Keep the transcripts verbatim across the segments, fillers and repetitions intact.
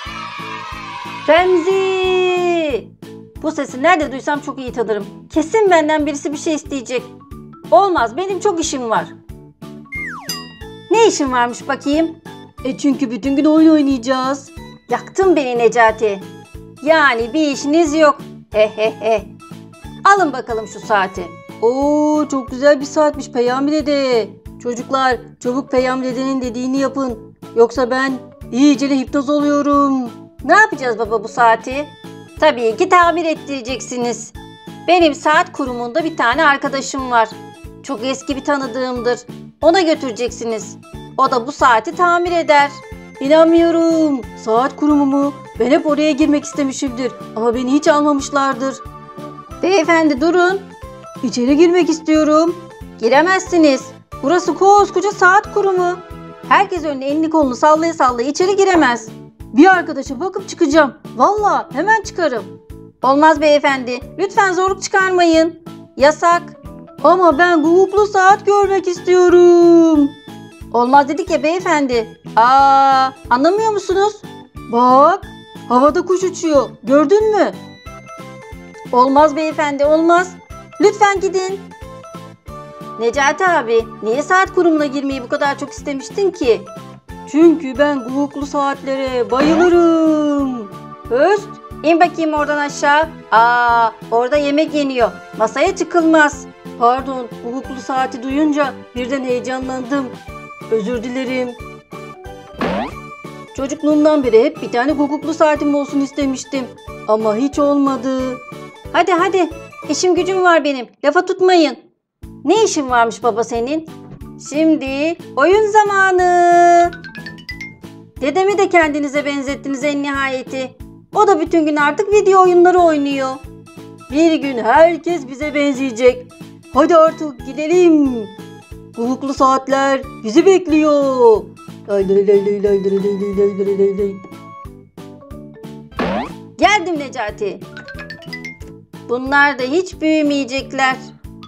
Remzi! Bu sesi nerede duysam çok iyi tanırım. Kesin benden birisi bir şey isteyecek. Olmaz, benim çok işim var. Ne işin varmış bakayım? E çünkü bütün gün oyun oynayacağız. Yaktın beni Necati. Yani bir işiniz yok. He he he. Alın bakalım şu saati. Oo, çok güzel bir saatmiş Peyami dede. Çocuklar çabuk Peyami dedenin dediğini yapın. Yoksa ben iyice hipnoz oluyorum. Ne yapacağız baba bu saati? Tabii ki tamir ettireceksiniz. Benim saat kurumunda bir tane arkadaşım var. Çok eski bir tanıdığımdır. Ona götüreceksiniz. O da bu saati tamir eder. İnanmıyorum. Saat kurumu mu? Ben hep oraya girmek istemişimdir. Ama beni hiç almamışlardır. Beyefendi durun. İçeri girmek istiyorum. Giremezsiniz. Burası koskoca saat kurumu. Herkes önüne elini kolunu sallaya sallaya içeri giremez. Bir arkadaşa bakıp çıkacağım. Vallahi hemen çıkarım. Olmaz beyefendi. Lütfen zorluk çıkarmayın. Yasak. Ama ben guguklu saat görmek istiyorum. Olmaz dedik ya beyefendi. Aa, anlamıyor musunuz? Bak, havada kuş uçuyor. Gördün mü? Olmaz beyefendi, olmaz. Lütfen gidin. Necati abi, niye saat kurumuna girmeyi bu kadar çok istemiştin ki? Çünkü ben guguklu saatlere bayılırım. Höst, in bakayım oradan aşağı. Aa, orada yemek yeniyor. Masaya çıkılmaz. Pardon, guguklu saati duyunca birden heyecanlandım. Özür dilerim. Çocukluğumdan beri hep bir tane guguklu saatim olsun istemiştim. Ama hiç olmadı. Hadi hadi, işim gücüm var benim. Lafa tutmayın. Ne işin varmış baba senin? Şimdi oyun zamanı. Dedemi de kendinize benzettiniz en nihayeti. O da bütün gün artık video oyunları oynuyor. Bir gün herkes bize benzeyecek. Hadi artık gidelim. Guguklu saatler bizi bekliyor. Geldim Necati. Bunlar da hiç büyümeyecekler.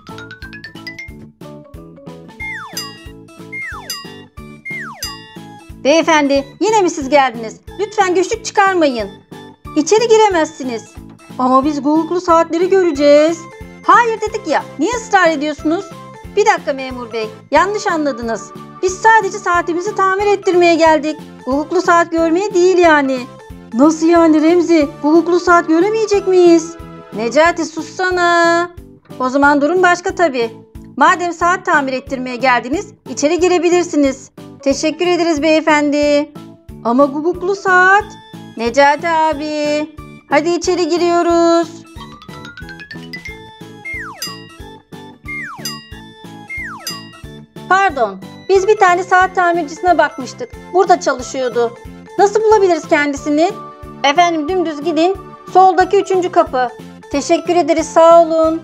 Beyefendi, yine mi siz geldiniz? Lütfen güçlük çıkarmayın. İçeri giremezsiniz. Ama biz guguklu saatleri göreceğiz. Hayır dedik ya. Niye ısrar ediyorsunuz? Bir dakika memur bey. Yanlış anladınız. Biz sadece saatimizi tamir ettirmeye geldik. Guguklu saat görmeye değil yani. Nasıl yani Remzi? Guguklu saat göremeyecek miyiz? Necati sussana. O zaman durum başka tabii. Madem saat tamir ettirmeye geldiniz, içeri girebilirsiniz. Teşekkür ederiz beyefendi. Ama guguklu saat. Necati abi. Hadi içeri giriyoruz. Pardon. Biz bir tane saat tamircisine bakmıştık. Burada çalışıyordu. Nasıl bulabiliriz kendisini? Efendim dümdüz gidin. Soldaki üçüncü kapı. Teşekkür ederiz, sağ olun.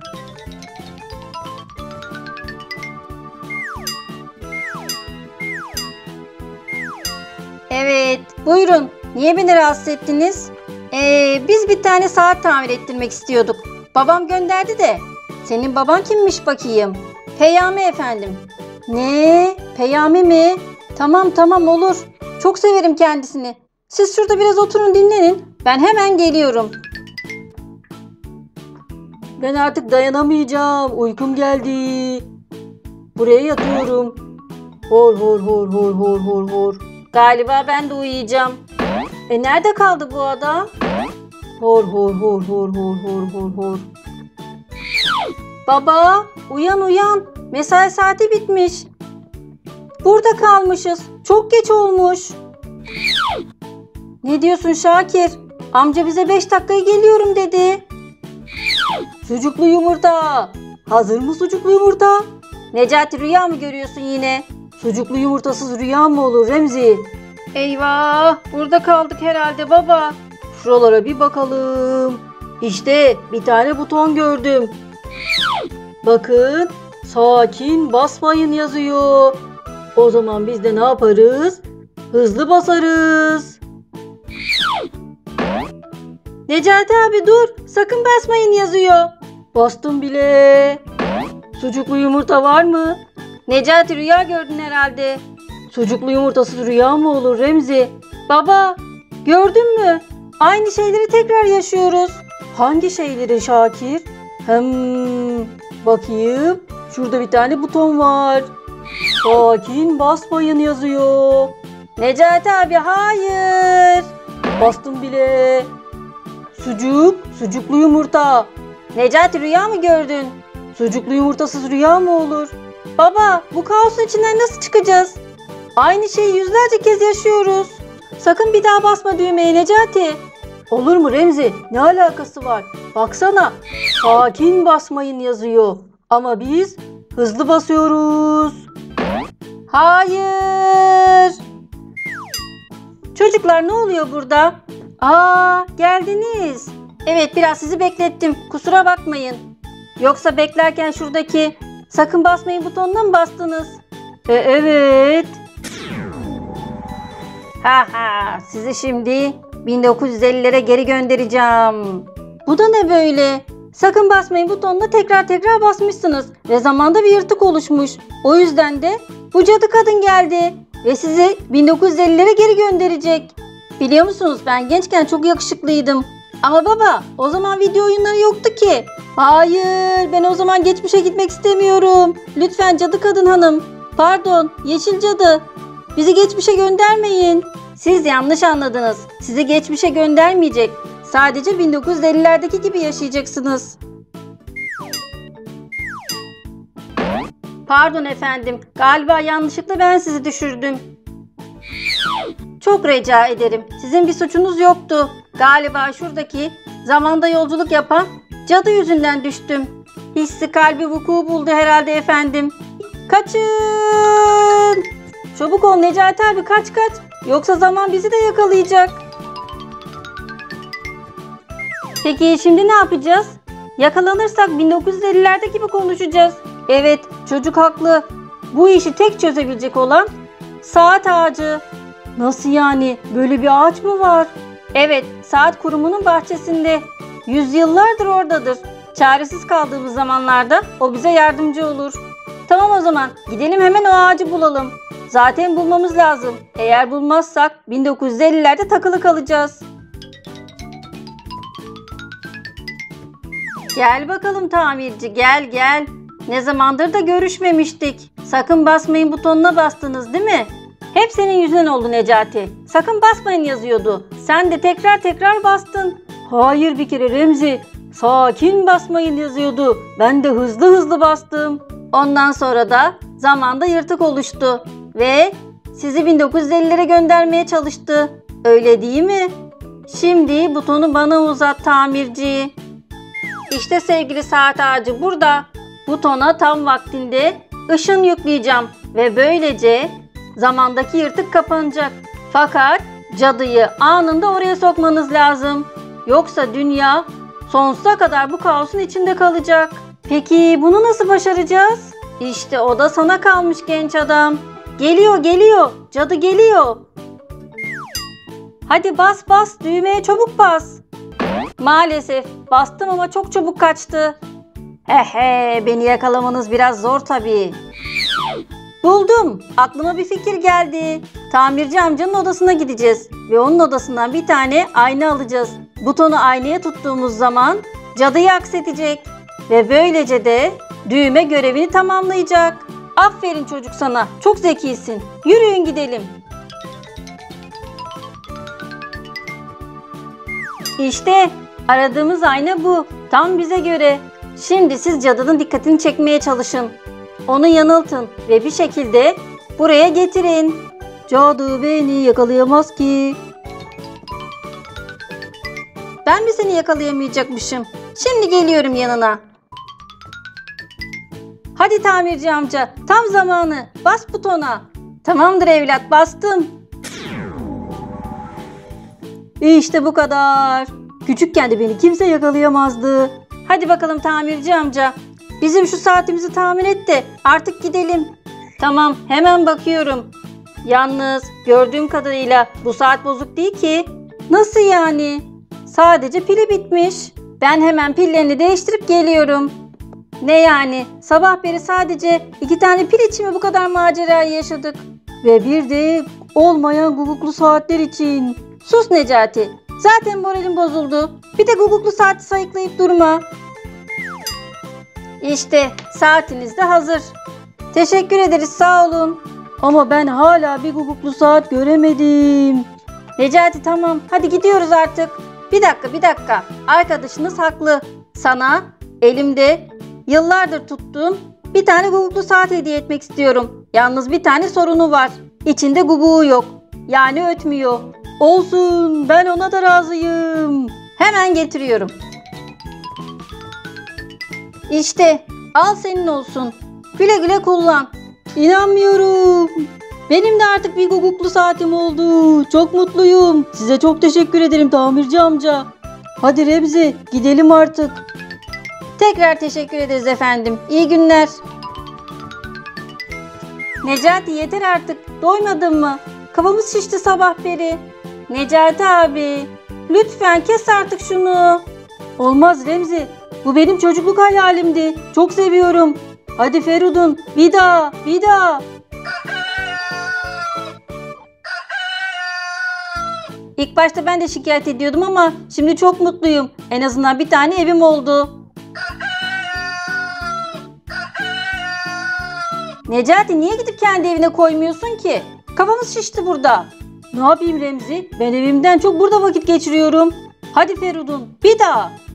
Evet, buyurun. Niye beni rahatsız ettiniz? Ee, biz bir tane saat tamir ettirmek istiyorduk. Babam gönderdi de. Senin baban kimmiş bakayım? Peyami efendim. Ne? Peyami mi? Tamam tamam olur. Çok severim kendisini. Siz şurada biraz oturun dinlenin. Ben hemen geliyorum. Ben artık dayanamayacağım. Uykum geldi. Buraya yatıyorum. Hor hor hor hor hor hor hor. Galiba ben de uyuyacağım. E nerede kaldı bu adam? Hor hor hor hor hor hor hor hor. Baba, uyan uyan. Mesai saati bitmiş. Burada kalmışız. Çok geç olmuş. Ne diyorsun Şakir? Amca bize beş dakikaya geliyorum dedi. Sucuklu yumurta. Hazır mı sucuklu yumurta? Necati rüya mı görüyorsun yine? Sucuklu yumurtasız rüya mı olur Remzi? Eyvah, burada kaldık herhalde baba. Şuralara bir bakalım. İşte bir tane buton gördüm. Bakın, sakin basmayın yazıyor. O zaman biz de ne yaparız? Hızlı basarız. Necati abi dur, sakın basmayın yazıyor. Bastım bile. Sucuklu yumurta var mı? Necati rüya gördün herhalde. Sucuklu yumurtasız rüya mı olur Remzi? Baba, Gördün mü? Aynı şeyleri tekrar yaşıyoruz. Hangi şeyleri Şakir? Hmm, bakayım. Şurada bir tane buton var. Sakin basmayın yazıyor. Necati abi hayır. Bastım bile. Sucuk, sucuklu yumurta. Necati rüya mı gördün? Sucuklu yumurtasız rüya mı olur? Baba, bu kaosun içinden nasıl çıkacağız? Aynı şeyi yüzlerce kez yaşıyoruz. Sakın bir daha basma düğmeye Necati. Olur mu Remzi? Ne alakası var? Baksana. Sakin basmayın yazıyor. Ama biz hızlı basıyoruz. Hayır. Çocuklar ne oluyor burada? Aa, geldiniz. Evet, biraz sizi beklettim. Kusura bakmayın. Yoksa beklerken şuradaki sakın basmayın butonuna mı bastınız? E, evet. Ha ha, sizi şimdi bin dokuz yüz ellilere geri göndereceğim. Bu da ne böyle? Sakın basmayın butonuna tekrar tekrar basmışsınız ve zamanda bir yırtık oluşmuş. O yüzden de bu cadı kadın geldi ve sizi bin dokuz yüz ellilere geri gönderecek. Biliyor musunuz, ben gençken çok yakışıklıydım. Ama baba, o zaman video oyunları yoktu ki. Hayır, ben o zaman geçmişe gitmek istemiyorum. Lütfen cadı kadın hanım. Pardon, yeşil cadı. Bizi geçmişe göndermeyin. Siz yanlış anladınız. Sizi geçmişe göndermeyecek. Sadece bin dokuz yüz ellilerdeki gibi yaşayacaksınız. Pardon efendim. Galiba yanlışlıkla ben sizi düşürdüm. Çok rica ederim. Sizin bir suçunuz yoktu. Galiba şuradaki zamanda yolculuk yapan cadı yüzünden düştüm. Hissi kalbi vuku buldu herhalde efendim. Kaçın! Çabuk ol Necati abi, kaç kaç. Yoksa zaman bizi de yakalayacak. Peki şimdi ne yapacağız? Yakalanırsak bin dokuz yüz ellilerde gibi konuşacağız. Evet, çocuk haklı. Bu işi tek çözebilecek olan saat ağacı. Nasıl yani? Böyle bir ağaç mı var? Evet, saat kurumunun bahçesinde. Yüzyıllardır oradadır. Çaresiz kaldığımız zamanlarda o bize yardımcı olur. Tamam o zaman, gidelim hemen o ağacı bulalım. Zaten bulmamız lazım. Eğer bulmazsak bin dokuz yüz ellilerde takılı kalacağız. Gel bakalım tamirci, gel gel. Ne zamandır da görüşmemiştik. Sakın basmayın butonuna bastınız değil mi? Hep senin yüzünden oldu Necati. Sakın basmayın yazıyordu. Sen de tekrar tekrar bastın. Hayır bir kere Remzi. Sakin basmayın yazıyordu. Ben de hızlı hızlı bastım. Ondan sonra da zamanda yırtık oluştu. Ve sizi bin dokuz yüz ellilere göndermeye çalıştı. Öyle değil mi? Şimdi butonu bana uzat tamirci. İşte sevgili saat ağacı burada. Butona tam vaktinde ışın yükleyeceğim. Ve böylece zamandaki yırtık kapanacak. Fakat cadıyı anında oraya sokmanız lazım. Yoksa dünya sonsuza kadar bu kaosun içinde kalacak. Peki bunu nasıl başaracağız? İşte o da sana kalmış genç adam. Geliyor geliyor. Cadı geliyor. Hadi bas bas, düğmeye çabuk bas. Maalesef bastım ama çok çabuk kaçtı. Hehe, beni yakalamanız biraz zor tabii. Buldum. Aklıma bir fikir geldi. Tamirci amcanın odasına gideceğiz. Ve onun odasından bir tane ayna alacağız. Butonu aynaya tuttuğumuz zaman cadıyı aksetecek. Ve böylece de düğme görevini tamamlayacak. Aferin çocuk sana. Çok zekisin. Yürüyün gidelim. İşte aradığımız ayna bu. Tam bize göre. Şimdi siz cadının dikkatini çekmeye çalışın. Onu yanıltın ve bir şekilde buraya getirin. Cadı beni yakalayamaz ki. Ben mi seni yakalayamayacakmışım? Şimdi geliyorum yanına. Hadi tamirci amca, tam zamanı. Bas butona. Tamamdır evlat, bastım. İşte bu kadar. Küçükken de beni kimse yakalayamazdı. Hadi bakalım tamirci amca. Bizim şu saatimizi tamir et de artık gidelim. Tamam, hemen bakıyorum. Yalnız gördüğüm kadarıyla bu saat bozuk değil ki. Nasıl yani? Sadece pili bitmiş. Ben hemen pillerini değiştirip geliyorum. Ne yani? Sabah beri sadece iki tane pil için mi bu kadar macerayı yaşadık? Ve bir de olmayan guguklu saatler için. Sus Necati. Zaten moralim bozuldu. Bir de guguklu saati sayıklayıp durma. İşte saatiniz de hazır. Teşekkür ederiz, sağ olun. Ama ben hala bir guguklu saat göremedim. Necati tamam, hadi gidiyoruz artık. Bir dakika bir dakika. Arkadaşınız haklı. Sana elimde yıllardır tuttuğum bir tane guguklu saat hediye etmek istiyorum. Yalnız bir tane sorunu var. İçinde guguğu yok. Yani ötmüyor. Olsun, ben ona da razıyım. Hemen getiriyorum. İşte al, senin olsun. Güle güle kullan. İnanmıyorum. Benim de artık bir guguklu saatim oldu. Çok mutluyum. Size çok teşekkür ederim tamirci amca. Hadi Remzi, gidelim artık. Tekrar teşekkür ederiz efendim. İyi günler. Necati yeter artık. Doymadın mı? Kafamız şişti sabah beri. Necati abi, lütfen kes artık şunu. Olmaz Remzi. Bu benim çocukluk hayalimdi. Çok seviyorum. Hadi Feridun, bir daha, bir daha. İlk başta ben de şikayet ediyordum ama şimdi çok mutluyum. En azından bir tane evim oldu. Necati, niye gidip kendi evine koymuyorsun ki? Kafamız şişti burada. Ne yapayım Remzi? Ben evimden çok burada vakit geçiriyorum. Hadi Feridun, bir daha.